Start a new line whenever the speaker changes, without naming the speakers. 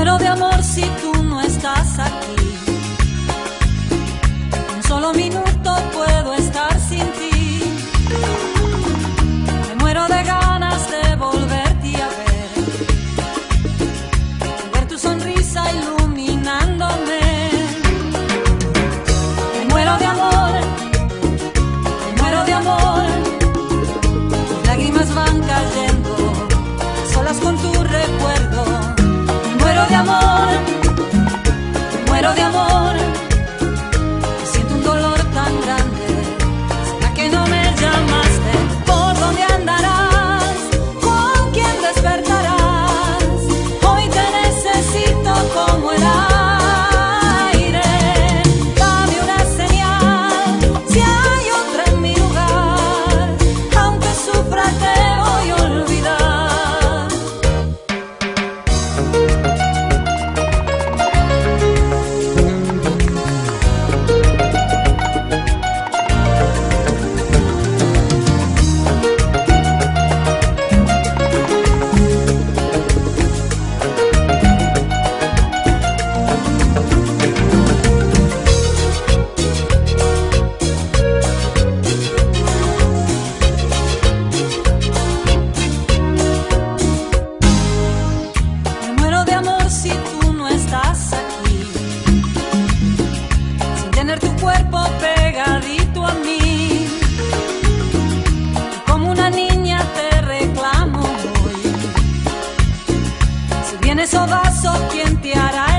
muero de amor si tú no estás aquí. Un solo minuto puedo estar sin ti. Me muero de ganas de volverte a ver, de ver tu sonrisa iluminándome. Me muero de amor, me muero de amor. Mis lágrimas van cayendo, solas con tu recuerdo. Me muero de amor, me muero de amor. Siento un dolor tan grande. ¿Será que no me llamaste? ¿Por dónde andarás? ¿Con quién despertarás? Hoy te necesito como el aire. Dame una señal si hay otra en mi lugar. Aunque sufra te voy a olvidar. Me muero de amor si tú no estás aquí, sin tener tu cuerpo pegadito a mí. Y como una niña te reclamo hoy. Si vienes o vas, ¿quién te hará